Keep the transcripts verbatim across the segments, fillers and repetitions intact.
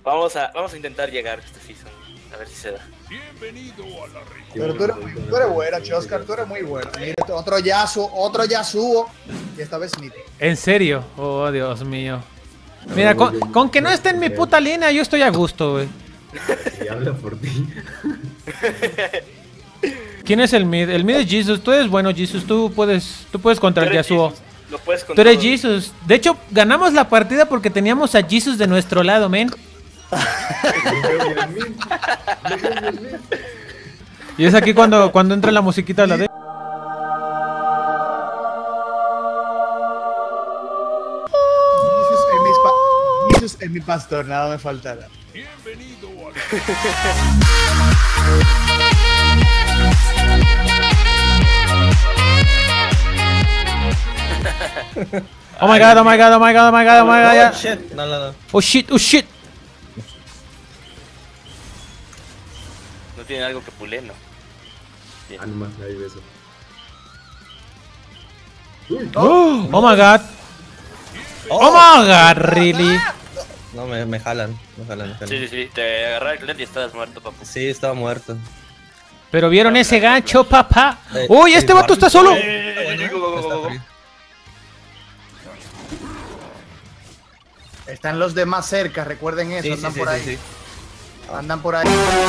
Vamos a, vamos a intentar llegar a este season. A ver si se da. Bienvenido a la región. Pero tú eres, tú eres buena, Choscar, tú eres muy buena. Mira, otro Yasuo, otro Yasuo. Y esta vez ni. ¿En serio? Oh, Dios mío. Mira, con, con que no esté en mi puta línea, yo estoy a gusto, güey. Y habla por ti. ¿Quién es el mid? El mid es Jesus. Tú eres bueno, Jesus. Tú puedes, tú puedes contra el Yasuo. Lo puedes contra Tú eres Jesus. De hecho, ganamos la partida porque teníamos a Jesus de nuestro lado, men. Y es aquí cuando, cuando entra la musiquita la de... Jesus es mi, pa Jesus es mi pastor, nada me faltará. Bienvenido Oh my god, oh my god, oh my god, oh my god, oh my god. Oh shit, no, no, no. Oh shit, oh shit. No tiene algo que pule, ¿no? Ah, no más, ahí beso. Oh, oh my god. Oh my god, really. No, me, me jalan, me jalan, me jalan. Sí, sí, sí, te agarré el cliente y estabas muerto, papu. Sí, estaba muerto. Pero vieron ese gancho, papá. Eh, Uy, este sí, vato está solo. Están los demás cerca, recuerden eso, Sí, andan sí, por sí, ahí. sí, sí. Andan por ahí.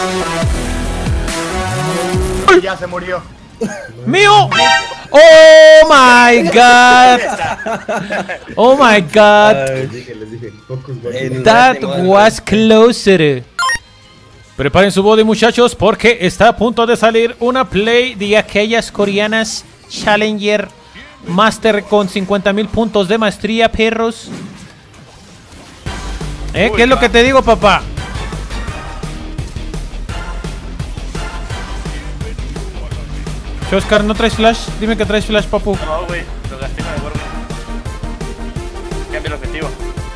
Ya se murió. ¡Mío! ¡Oh my god! ¡Oh my god! Les dije, les dije. Focus, En- That was closer. Preparen su body, muchachos, porque está a punto de salir una play de aquellas coreanas Challenger Master con cincuenta mil puntos de maestría, perros. ¿Eh? ¿Qué es lo que te digo, papá? Oscar, ¿no traes flash? Dime que traes flash, papu. No, güey, lo gasté con el gorro. Cambia el objetivo.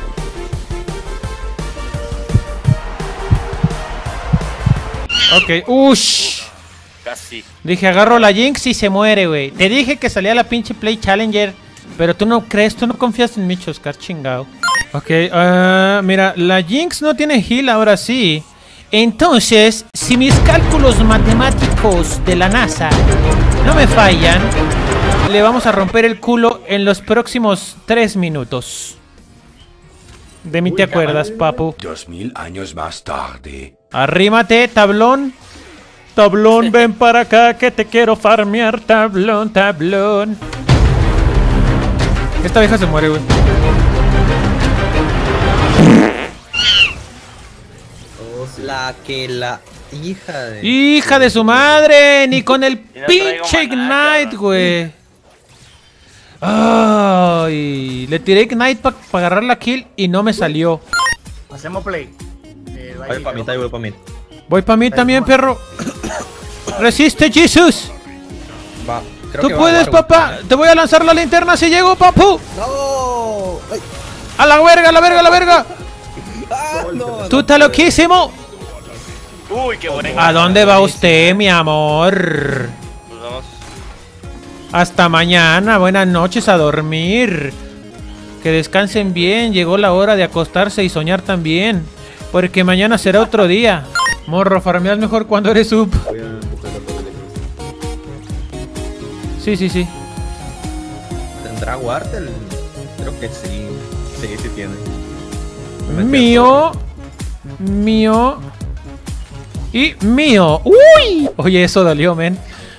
Ok, ush. Casi. Dije, agarro la Jinx y se muere, güey. Te dije que salía la pinche Play Challenger, pero tú no crees, tú no confías en mí, Oscar, chingado. Ok, uh, mira, la Jinx no tiene heal, ahora sí. Entonces, si mis cálculos matemáticos de la NASA no me fallan, le vamos a romper el culo en los próximos tres minutos. De mí te acuerdas, papu. Dos mil años más tarde. Arrímate, tablón. Tablón, ven para acá que te quiero farmear. Tablón, tablón. Esta vieja se muere, güey. La que la hija de... ¡Hija de su madre! Ni con el no pinche Ignite, güey. Ay, le tiré Ignite para pa agarrar la kill y no me salió. Hacemos play. Eh, Voy pa' mitad y voy pa' mid. Voy para mí también, perro. Resiste, Jesus. Va. Creo Tú que va puedes, a papá. Te voy a lanzar la linterna si llego, papu. ¡No! Ay. A la verga, a la verga, a la verga. Ah, no, Tú no. estás loquísimo. Uy, qué buena. ¿A dónde va usted, mi amor? Nos vamos. Hasta mañana, buenas noches, a dormir. Que descansen bien, llegó la hora de acostarse y soñar también. Porque mañana será otro día. Morro, farmeas mejor cuando eres sub. Voy a empezar la torre de cruz. Sí, sí, sí. ¿Tendrá guard el...? Creo que sí. Sí, sí tiene. Mío. Mío. Y mío. ¡Uy! Oye, eso dolió, men.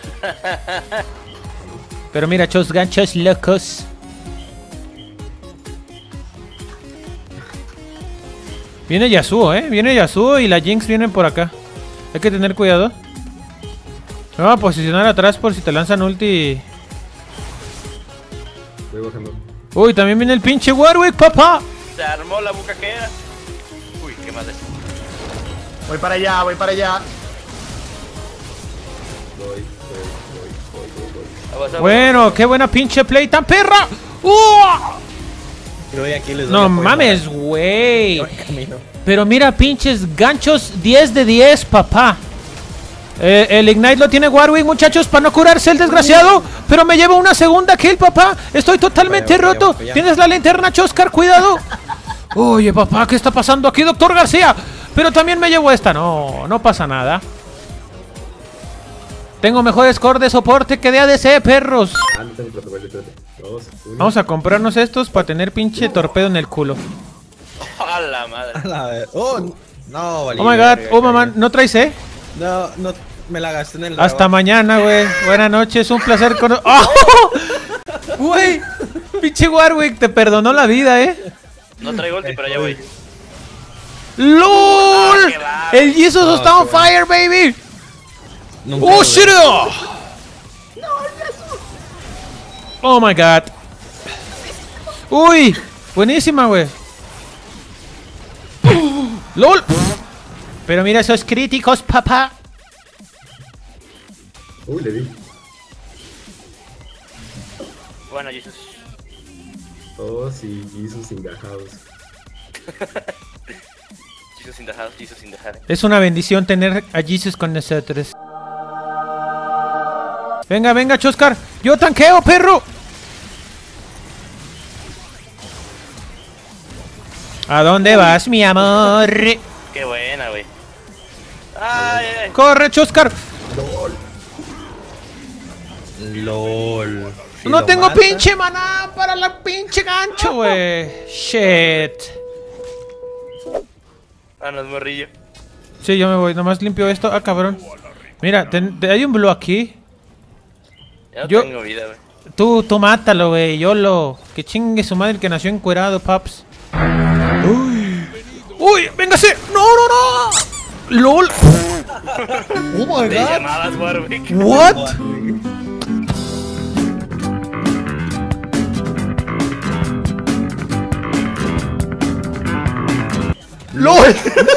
Pero mira, chos ganchos locos. Viene Yasuo, eh. Viene Yasuo y la Jinx vienen por acá. Hay que tener cuidado. Me voy a posicionar atrás por si te lanzan ulti. Voy bajando. Uy, también viene el pinche Warwick, papá. Se armó la bucaquera. Uy, qué madre. Voy para allá, voy para allá. Voy, voy, voy, voy, voy, voy. Aguas, aguas. Bueno, qué buena pinche play tan perra. ¡Uh! Yo voy aquí, les doy No apoyo, mames, va. güey. Voy camino. Pero mira, pinches ganchos diez de diez, papá. Eh, el Ignite lo tiene Warwick, muchachos, para no curarse el desgraciado. Pero me lleva una segunda kill, papá. Estoy totalmente Vaya, vaya, roto. vaya. Tienes la linterna, Choscar, cuidado. Oye, papá, ¿qué está pasando aquí, doctor García? Pero también me llevo esta. No, no pasa nada. Tengo mejor score de soporte que de A D C, perros. Ah, no tengo protocolo, espérate. Dos, uno. Vamos a comprarnos estos para tener pinche torpedo en el culo. A la madre. A la ver- Oh, no, vale. Oh my god, oh mamá, ¿no traes eh? No, no, me la gasté en el. Hasta dragón. mañana, güey. Buenas noches, un placer con... ¡Oh! Güey, pinche Warwick, te perdonó la vida, eh. No traigo ulti, pero ya voy. ¡LOL! Ah, qué va. El Jesus No, está on qué fire, baby. Nunca ¡Oh, lo shit! vi. Oh my god. Uy, buenísima, güey. ¡LOL! Pero mira esos críticos, papá. Uy, le di. Bueno, Jesus. Oh, sí, Jesus in the house. Jesus in the house, Jesus in the house. Es una bendición tener a Jesus con nosotros. Venga, venga, Choscar. Yo tanqueo, perro. ¿A dónde vas, mi amor? Qué buena, güey. Ay, ay, ay. Corre, Choscar. LOL. Si No lo tengo mata- pinche maná para la pinche gancho, güey. Shit. Ah, no es morrillo. Sí, yo me voy. Nomás limpio esto. Ah, cabrón. Mira, ten- te- hay un blue aquí. Ya no Yo- tengo vida, güey. Tú, tú mátalo, güey. Yo lo... Que chingue su madre el que nació encuerado, paps. Uy. Uy, véngase. No, no, no. LOL. Oh my De llamadas, Warwick. What? ¡LOL!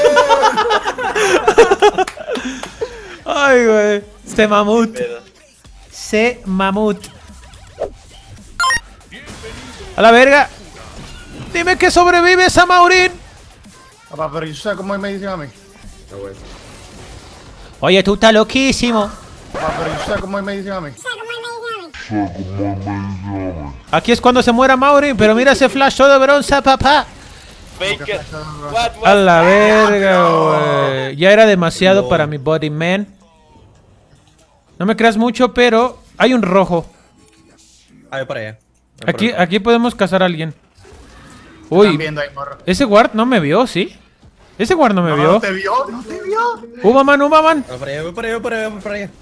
Ay, güey. Se mamut. Pedo. Se mamut. A la verga. Dime que sobrevives a Maurín. Papá, pero yo sé cómo me dicen a mí. Ah, bueno. Oye, tú estás loquísimo. Papá, pero yo sé cómo me dicen a mí. Aquí es cuando se muera Maurín, pero mira ese flash todo de bronce, papá. Faker. What, what? A la verga, güey. Ya era demasiado para mi body, man. No me creas mucho, pero hay un rojo. Ah, voy para allá. Voy por Aquí, acá. aquí podemos cazar a alguien. Están Uy, viendo ahí, morro. ese guard no me vio, ¿sí? Ese guard no me No, vio. no te vio, no te vio. Ubaman, Ubaman. Voy para allá, voy para allá, voy para allá, voy para allá.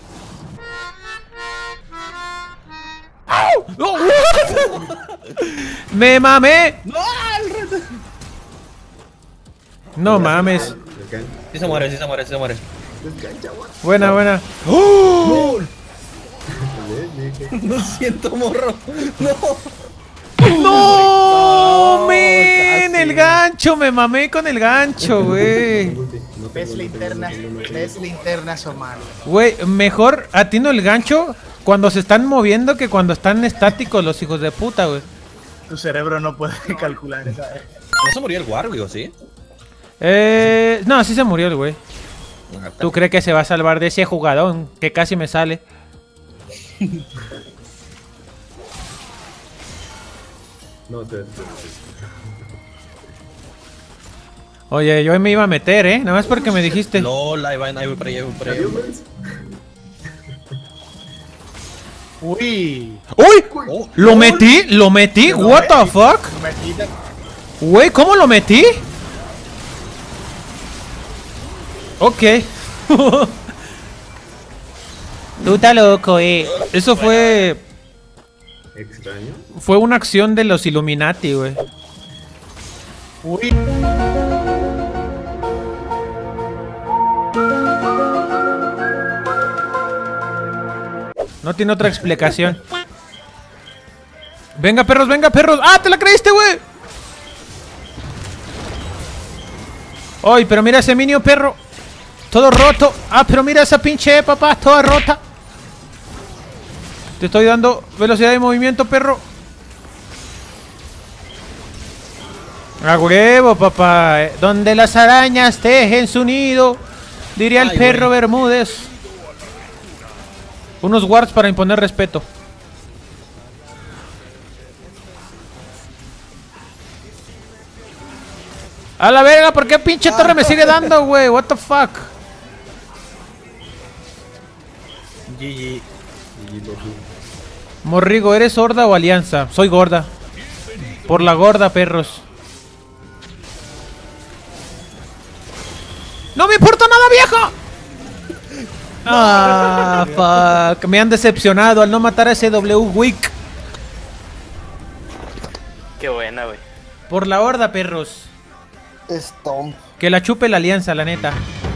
¡Oh! ¡Me mamé! No mames. Descancha, Sí se muere, sí se muere, sí se muere. descancha, what? Buena, buena. Lo siento, morro. No. ¡No! No, ¡Men! casi. El gancho, me mamé con el gancho, güey. No tengo, Ves no tengo, linternas, no tengo, no tengo. ves linternas, Omar. Güey, mejor atino el gancho cuando se están moviendo que cuando están estáticos los hijos de puta, güey. Tu cerebro no puede calcular esa. No se murió el Warwick, ¿o sí? Eh, no, sí se murió el güey. Ah, ¿Tú crees que se va a salvar de ese jugadón que casi me sale? No, espérate, espérate. Oye, yo me iba a meter, ¿eh? Nada más porque me dijiste. LOL, ahí va, ahí voy para allá, voy para allá. Adiós, friends. Uy. ¡Uy! Oh, ¿Lo metí? ¿Lo metí? ¿What the fuck? Metida. Güey, ¿cómo lo metí? Ok. Tú estás loco, eh. Eso fue... Extraño. Fue una acción de los Illuminati, güey. Uy. No tiene otra explicación. Venga, perros, venga, perros. ¡Ah, te la creíste, güey! ¡Ay, pero mira ese minio, perro! Todo roto. ¡Ah, pero mira esa pinche papá! Toda rota. Te estoy dando velocidad de movimiento, perro. A huevo, papá. Eh, Donde las arañas tejen su nido, diría el Ay, perro güey. Bermúdez. Unos wards para imponer respeto. A la verga, ¿por qué pinche torre me sigue dando, güey? What the fuck. G G. Morrigo, ¿eres horda o alianza? Soy gorda. Por la gorda, perros. ¡No me importa nada, viejo! Ah, fuck. Me han decepcionado al no matar a ese W Wick. Qué buena, güey. Por la horda, perros. Stomp. Que la chupe la alianza, la neta.